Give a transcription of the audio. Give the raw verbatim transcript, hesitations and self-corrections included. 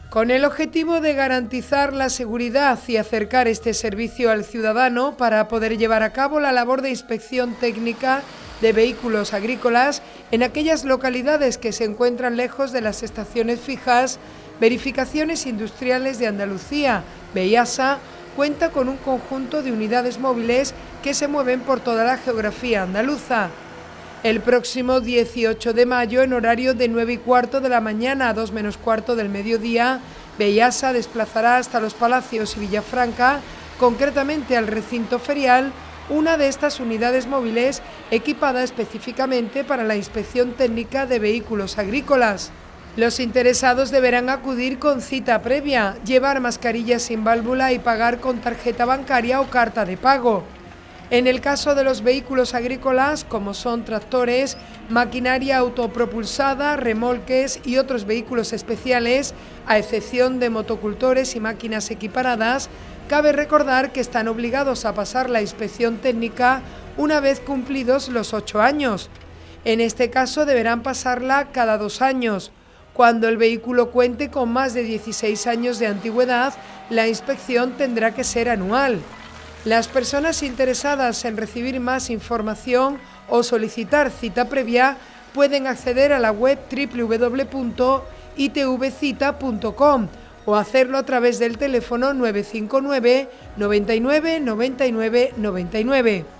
Con el objetivo de garantizar la seguridad y acercar este servicio al ciudadano para poder llevar a cabo la labor de inspección técnica de vehículos agrícolas en aquellas localidades que se encuentran lejos de las estaciones fijas, Verificaciones Industriales de Andalucía, VEIASA, cuenta con un conjunto de unidades móviles que se mueven por toda la geografía andaluza. El próximo dieciocho de mayo, en horario de nueve y cuarto de la mañana a dos menos cuarto del mediodía, VEIASA desplazará hasta Los Palacios y Villafranca, concretamente al recinto ferial, una de estas unidades móviles equipada específicamente para la inspección técnica de vehículos agrícolas. Los interesados deberán acudir con cita previa, llevar mascarilla sin válvula y pagar con tarjeta bancaria o carta de pago. En el caso de los vehículos agrícolas, como son tractores, maquinaria autopropulsada, remolques y otros vehículos especiales, a excepción de motocultores y máquinas equiparadas, cabe recordar que están obligados a pasar la inspección técnica una vez cumplidos los ocho años. En este caso deberán pasarla cada dos años. Cuando el vehículo cuente con más de dieciséis años de antigüedad, la inspección tendrá que ser anual. Las personas interesadas en recibir más información o solicitar cita previa pueden acceder a la web doble u doble u doble u punto i t v cita punto com o hacerlo a través del teléfono nueve cinco nueve, noventa y nueve, noventa y nueve, noventa y nueve.